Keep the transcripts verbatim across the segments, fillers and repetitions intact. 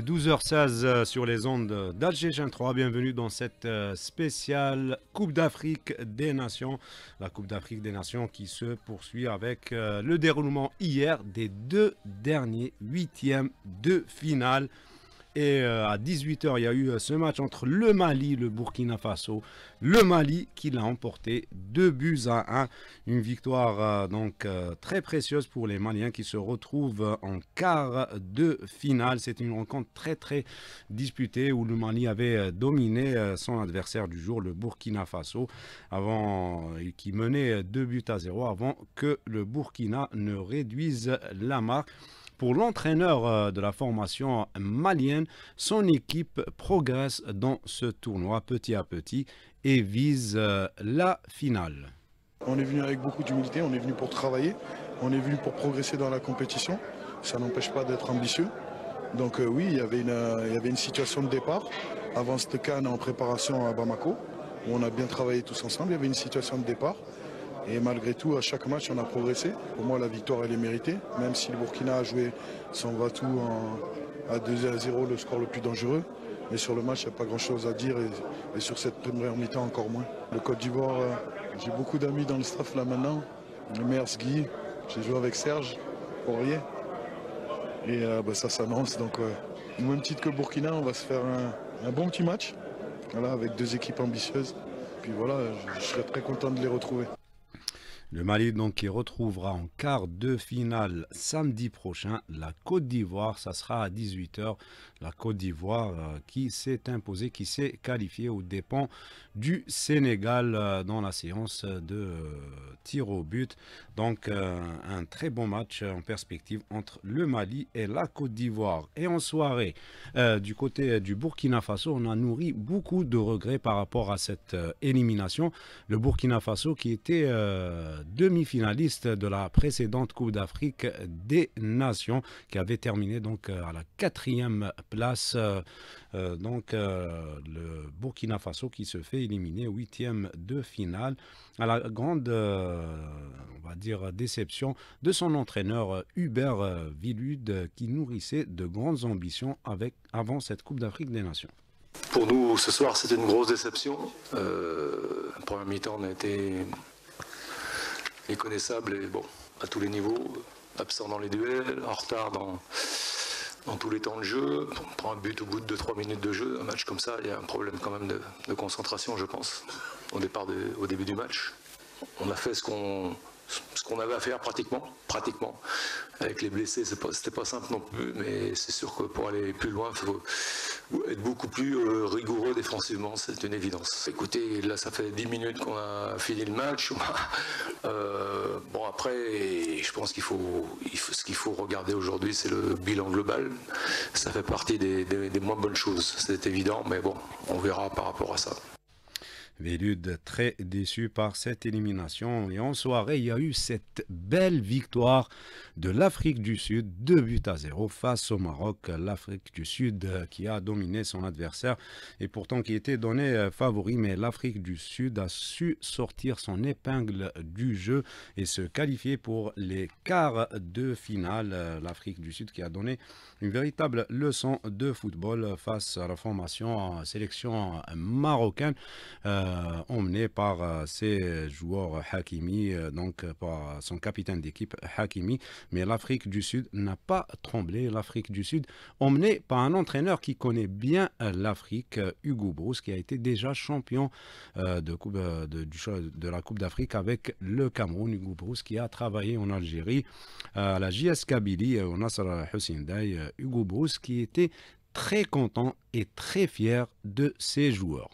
douze heures seize sur les ondes d'Alger trois. Bienvenue dans cette spéciale Coupe d'Afrique des Nations. La Coupe d'Afrique des Nations qui se poursuit avec le déroulement hier des deux derniers huitièmes de finale. Et à dix-huit heures, il y a eu ce match entre le Mali et le Burkina Faso. Le Mali qui l'a emporté deux buts à un. Une victoire euh, donc euh, très précieuse pour les Maliens qui se retrouvent en quart de finale. C'est une rencontre très très disputée où le Mali avait dominé son adversaire du jour, le Burkina Faso, avant, qui menait deux buts à zéro avant que le Burkina ne réduise la marque. Pour l'entraîneur de la formation malienne, son équipe progresse dans ce tournoi petit à petit et vise la finale. On est venu avec beaucoup d'humilité, on est venu pour travailler, on est venu pour progresser dans la compétition. Ça n'empêche pas d'être ambitieux. Donc euh, oui, il y avait une, euh, il y avait une situation de départ. Avant cette CAN en préparation à Bamako, où on a bien travaillé tous ensemble, il y avait une situation de départ. Et malgré tout, à chaque match, on a progressé. Pour moi, la victoire, elle est méritée. Même si le Burkina a joué son va-tout à deux à zéro, le score le plus dangereux. Mais sur le match, il n'y a pas grand-chose à dire. Et, et sur cette première mi-temps, encore moins. Le Côte d'Ivoire, euh, j'ai beaucoup d'amis dans le staff là maintenant. Le maire Guy, j'ai joué avec Serge Poirier. Et euh, bah, ça s'annonce. Donc, euh, au même titre que le Burkina, on va se faire un, un bon petit match. Voilà, avec deux équipes ambitieuses. Puis voilà, je, je serais très content de les retrouver. Le Mali donc qui retrouvera en quart de finale samedi prochain la Côte d'Ivoire, ça sera à dix-huit heures. La Côte d'Ivoire euh, qui s'est imposée, qui s'est qualifiée aux dépens du Sénégal euh, dans la séance de euh, tir au but. Donc euh, un très bon match en perspective entre le Mali et la Côte d'Ivoire. Et en soirée, euh, du côté du Burkina Faso, on a nourri beaucoup de regrets par rapport à cette euh, élimination. Le Burkina Faso qui était euh, demi-finaliste de la précédente Coupe d'Afrique des Nations, qui avait terminé donc à la quatrième place. Euh, euh, donc euh, le Burkina Faso qui se fait éliminer au huitième de finale à la grande, euh, on va dire, déception de son entraîneur Hubert Villude qui nourrissait de grandes ambitions avec, avant cette Coupe d'Afrique des Nations. Pour nous, ce soir, c'était une grosse déception. Euh, la première mi-temps, on a été méconnaissable et bon, à tous les niveaux, absent dans les duels, en retard dans, dans tous les temps de jeu. On prend un but au bout de deux trois minutes de jeu. Un match comme ça, il y a un problème quand même de, de concentration, je pense, au départ, de, au début du match. On a fait ce qu'on ce qu'on avait à faire pratiquement, pratiquement. Avec les blessés, c'était pas, pas simple non plus, mais c'est sûr que pour aller plus loin, il faut être beaucoup plus euh, rigoureux défensivement, c'est une évidence. Écoutez, là ça fait dix minutes qu'on a fini le match. euh, bon après, je pense qu'il faut, il faut, ce qu'il faut regarder aujourd'hui, c'est le bilan global. Ça fait partie des, des, des moins bonnes choses, c'est évident, mais bon, on verra par rapport à ça. Villude très déçu par cette élimination. Et en soirée, il y a eu cette belle victoire de l'Afrique du Sud, deux buts à zéro face au Maroc. L'Afrique du Sud qui a dominé son adversaire et pourtant qui était donné favori. Mais l'Afrique du Sud a su sortir son épingle du jeu et se qualifier pour les quarts de finale. L'Afrique du Sud qui a donné une véritable leçon de football face à la formation sélection marocaine. Euh, Euh, emmené par euh, ses joueurs Hakimi, euh, donc euh, par son capitaine d'équipe Hakimi. Mais l'Afrique du Sud n'a pas tremblé. L'Afrique du Sud emmené par un entraîneur qui connaît bien euh, l'Afrique, euh, Hugo Broos, qui a été déjà champion euh, de, coupe, euh, de, du, de la Coupe d'Afrique avec le Cameroun. Hugo Broos qui a travaillé en Algérie euh, à la J S Kabylie, au Nasser Hussein Day. Euh, Hugo Broos qui était très content et très fier de ses joueurs.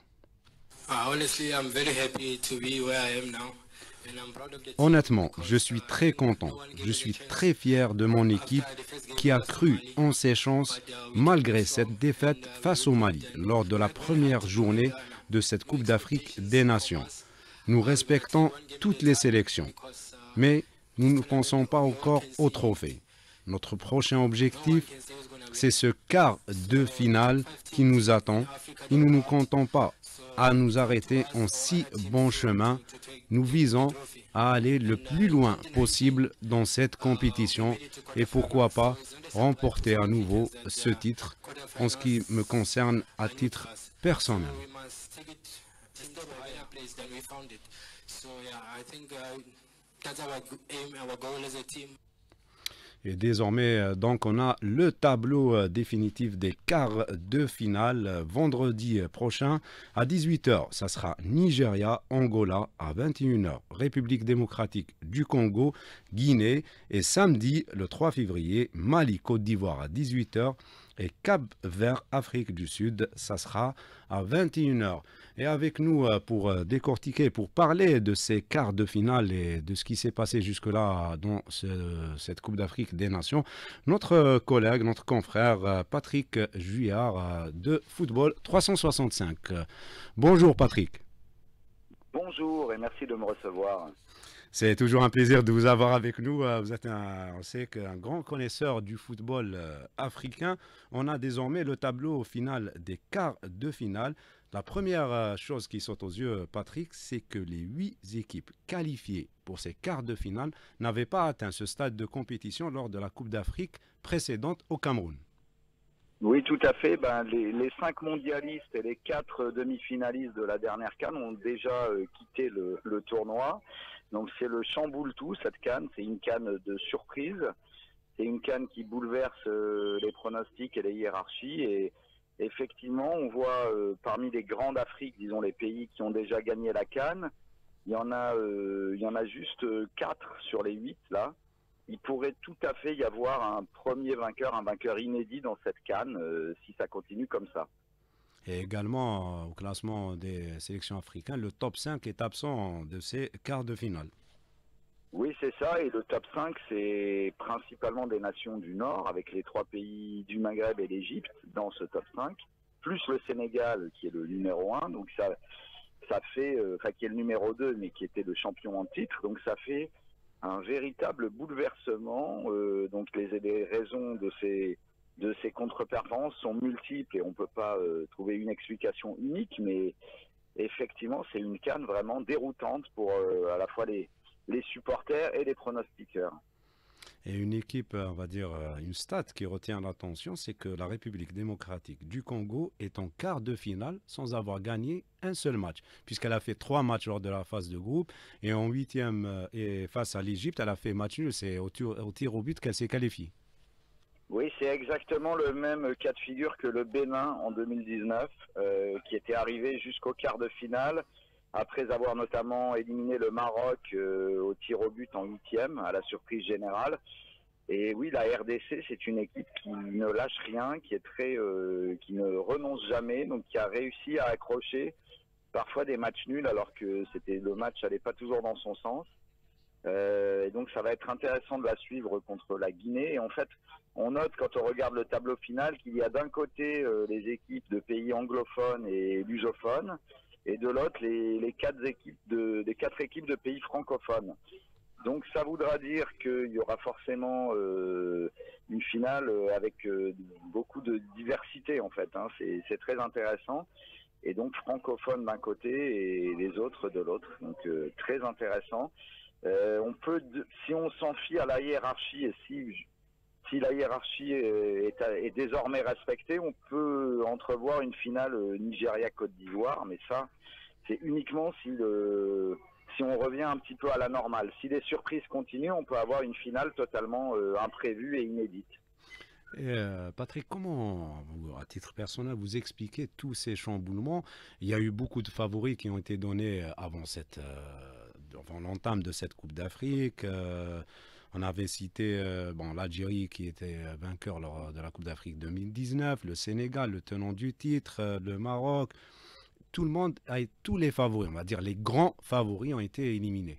Honnêtement, je suis très content. Je suis très fier de mon équipe qui a cru en ses chances malgré cette défaite face au Mali lors de la première journée de cette Coupe d'Afrique des Nations. Nous respectons toutes les sélections, mais nous ne pensons pas encore au trophée. Notre prochain objectif, c'est ce quart de finale qui nous attend et nous ne comptons pas à nous arrêter en si bon chemin. Nous visons à aller le plus loin possible dans cette compétition et pourquoi pas remporter à nouveau ce titre en ce qui me concerne à titre personnel. Et désormais, donc, on a le tableau définitif des quarts de finale vendredi prochain à dix-huit heures. Ça sera Nigeria, Angola à vingt et une heures, République démocratique du Congo, Guinée et samedi, le trois février, Mali, Côte d'Ivoire à dix-huit heures et Cap-Vert, Afrique du Sud, ça sera à vingt et une heures. Et avec nous pour décortiquer, pour parler de ces quarts de finale et de ce qui s'est passé jusque-là dans ce, cette Coupe d'Afrique des Nations, notre collègue, notre confrère Patrick Juillard de Football trois cent soixante-cinq. Bonjour Patrick. Bonjour et merci de me recevoir. C'est toujours un plaisir de vous avoir avec nous. Vous êtes un, on sait qu'un grand connaisseur du football africain. On a désormais le tableau final des quarts de finale. La première chose qui saute aux yeux, Patrick, c'est que les huit équipes qualifiées pour ces quarts de finale n'avaient pas atteint ce stade de compétition lors de la Coupe d'Afrique précédente au Cameroun. Oui, tout à fait. Ben, les, les cinq mondialistes et les quatre demi-finalistes de la dernière CAN ont déjà euh, quitté le, le tournoi. Donc c'est le chamboule tout, cette CAN. C'est une CAN de surprise. C'est une CAN qui bouleverse euh, les pronostics et les hiérarchies. Et effectivement, on voit euh, parmi les grands d'Afrique, disons les pays qui ont déjà gagné la CAN, il y en a, euh, il y en a juste quatre sur les huit là. Il pourrait tout à fait y avoir un premier vainqueur, un vainqueur inédit dans cette CAN euh, si ça continue comme ça. Et également, au classement des sélections africaines, le top cinq est absent de ces quarts de finale. Oui, c'est ça. Et le top cinq, c'est principalement des nations du Nord, avec les trois pays du Maghreb et l'Égypte dans ce top cinq, plus le Sénégal qui est le numéro un. Donc ça, ça fait, enfin euh, qui est le numéro deux, mais qui était le champion en titre. Donc ça fait un véritable bouleversement. Euh, donc les, les raisons de ces de ces contre-performances sont multiples et on ne peut pas euh, trouver une explication unique, mais effectivement c'est une CAN vraiment déroutante pour euh, à la fois les, les supporters et les pronostiqueurs. Et une équipe, on va dire, une stat qui retient l'attention, c'est que la République démocratique du Congo est en quart de finale sans avoir gagné un seul match, puisqu'elle a fait trois matchs lors de la phase de groupe, et en huitième, et face à l'Égypte, elle a fait match nul, c'est au tir, au tir au but qu'elle s'est qualifiée. Oui, c'est exactement le même cas de figure que le Bénin en deux mille dix-neuf, euh, qui était arrivé jusqu'au quart de finale, après avoir notamment éliminé le Maroc euh, au tir au but en huitième, à la surprise générale. Et oui, la R D C, c'est une équipe qui ne lâche rien, qui est très, euh, qui ne renonce jamais, donc qui a réussi à accrocher parfois des matchs nuls, alors que c'était le match n'allait pas toujours dans son sens. Euh, et donc ça va être intéressant de la suivre contre la Guinée. Et en fait, on note quand on regarde le tableau final qu'il y a d'un côté euh, les équipes de pays anglophones et lusophones, et de l'autre les, les quatre équipes de, les quatre équipes de pays francophones. Donc ça voudra dire qu'il y aura forcément euh, une finale avec euh, beaucoup de diversité en fait. Hein. C'est très intéressant. Et donc francophone d'un côté et les autres de l'autre. Donc euh, très intéressant. Euh, on peut, si on s'en fie à la hiérarchie et si, si la hiérarchie est, est, est désormais respectée, on peut entrevoir une finale Nigeria-Côte d'Ivoire, mais ça, c'est uniquement si, le, si on revient un petit peu à la normale. Si les surprises continuent, on peut avoir une finale totalement euh, imprévue et inédite. Et euh, Patrick, comment, vous, à titre personnel, vous expliquez tous ces chamboulements? Il y a eu beaucoup de favoris qui ont été donnés avant cette... Euh, avant l'entame de cette Coupe d'Afrique. Euh, on avait cité euh, bon, l'Algérie qui était vainqueur lors de la Coupe d'Afrique deux mille dix-neuf, le Sénégal, le tenant du titre, euh, le Maroc. Tout le monde, a, tous les favoris, on va dire les grands favoris ont été éliminés.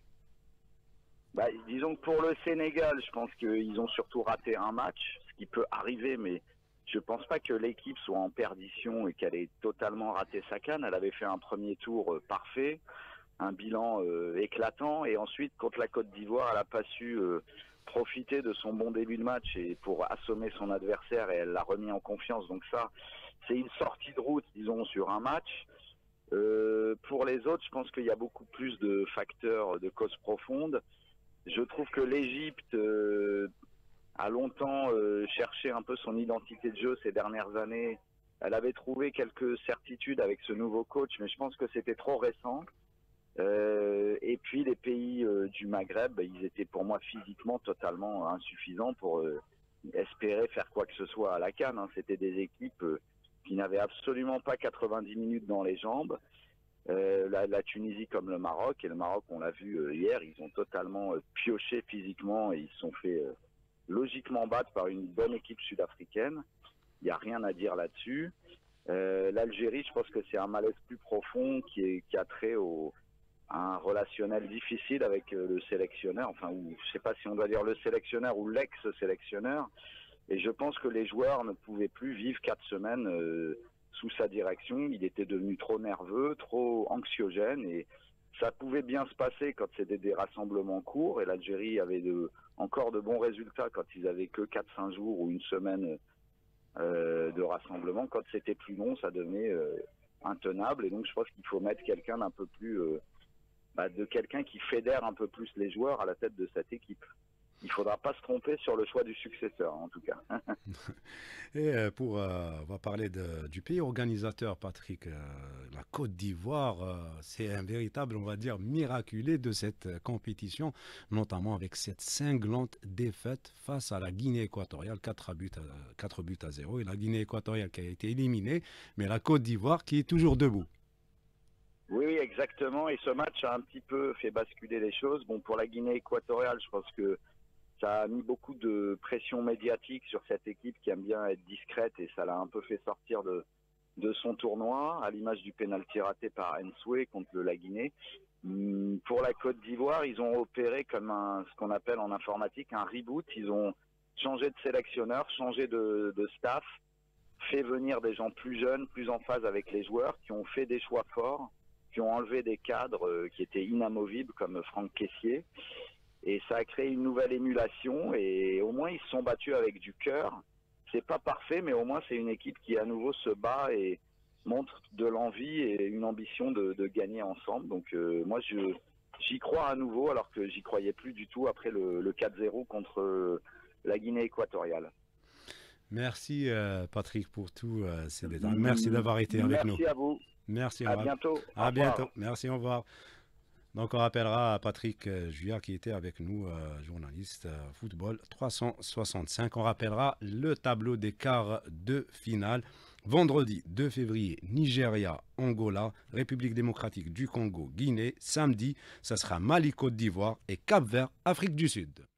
Bah, disons que pour le Sénégal, je pense qu'ils ont surtout raté un match, ce qui peut arriver, mais je ne pense pas que l'équipe soit en perdition et qu'elle ait totalement raté sa CAN. Elle avait fait un premier tour euh, parfait, un bilan euh, éclatant, et ensuite contre la Côte d'Ivoire, elle n'a pas su euh, profiter de son bon début de match et pour assommer son adversaire, et elle l'a remis en confiance. Donc ça, c'est une sortie de route, disons, sur un match. Euh, euh, pour les autres, je pense qu'il y a beaucoup plus de facteurs, de causes profondes. Je trouve que l'Égypte euh, a longtemps euh, cherché un peu son identité de jeu ces dernières années. Elle avait trouvé quelques certitudes avec ce nouveau coach, mais je pense que c'était trop récent. Euh, et puis les pays euh, du Maghreb, ils étaient pour moi physiquement totalement insuffisants pour euh, espérer faire quoi que ce soit à la CAN. Hein. C'était des équipes euh, qui n'avaient absolument pas quatre-vingt-dix minutes dans les jambes. Euh, la, la Tunisie comme le Maroc, et le Maroc on l'a vu euh, hier, ils ont totalement euh, pioché physiquement et ils se sont fait euh, logiquement battre par une bonne équipe sud-africaine. Il n'y a rien à dire là-dessus. Euh, L'Algérie, je pense que c'est un malaise plus profond qui, est, qui a trait au, à un relationnel difficile avec euh, le sélectionneur, enfin, ou, je ne sais pas si on doit dire le sélectionneur ou l'ex-sélectionneur. Et je pense que les joueurs ne pouvaient plus vivre quatre semaines euh, sous sa direction. Il était devenu trop nerveux, trop anxiogène, et ça pouvait bien se passer quand c'était des rassemblements courts, et l'Algérie avait de, encore de bons résultats quand ils avaient que quatre cinq jours ou une semaine euh, de rassemblement. Quand c'était plus long, ça devenait euh, intenable, et donc je pense qu'il faut mettre quelqu'un d'un peu plus, euh, bah, de quelqu'un qui fédère un peu plus les joueurs à la tête de cette équipe. Il ne faudra pas se tromper sur le choix du successeur, en tout cas. Et pour, euh, on va parler de, du pays organisateur, Patrick. Euh, la Côte d'Ivoire, euh, c'est un véritable, on va dire, miraculé de cette euh, compétition, notamment avec cette cinglante défaite face à la Guinée équatoriale, quatre buts à zéro. Et la Guinée équatoriale qui a été éliminée, mais la Côte d'Ivoire qui est toujours debout. Oui, oui, exactement. Et ce match a un petit peu fait basculer les choses. Bon, pour la Guinée équatoriale, je pense que ça a mis beaucoup de pression médiatique sur cette équipe qui aime bien être discrète, et ça l'a un peu fait sortir de, de son tournoi, à l'image du pénalty raté par Nsoué contre la Guinée. Pour la Côte d'Ivoire, ils ont opéré comme un, ce qu'on appelle en informatique un reboot. Ils ont changé de sélectionneur, changé de, de staff, fait venir des gens plus jeunes, plus en phase avec les joueurs, qui ont fait des choix forts, qui ont enlevé des cadres qui étaient inamovibles comme Franck Kessié. Et ça a créé une nouvelle émulation, et au moins ils se sont battus avec du cœur. C'est pas parfait, mais au moins c'est une équipe qui à nouveau se bat et montre de l'envie et une ambition de, de gagner ensemble. Donc euh, moi je j'y crois à nouveau, alors que j'y croyais plus du tout après le, le quatre zéro contre euh, la Guinée équatoriale. Merci euh, Patrick pour tout euh, ces détails. Merci d'avoir été avec Merci nous. Merci à vous. Merci. À bientôt. À bientôt. Merci, au revoir. Donc on rappellera à Patrick Juillard qui était avec nous, euh, journaliste euh, football trois cent soixante-cinq. On rappellera le tableau des quarts de finale. Vendredi deux février, Nigeria, Angola, République démocratique du Congo, Guinée. Samedi, ça sera Mali, Côte d'Ivoire et Cap-Vert, Afrique du Sud.